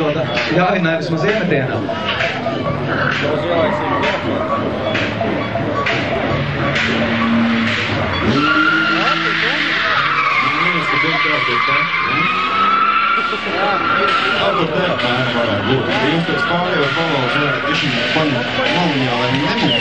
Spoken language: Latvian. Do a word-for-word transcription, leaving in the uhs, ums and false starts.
tuota Jainaa vismaz iemetienā. Varbūt tā apmēram varētu būt. Ja jums pēc pārējos balvos varētu tiešām paņemt malumjā, lai viņi nemūs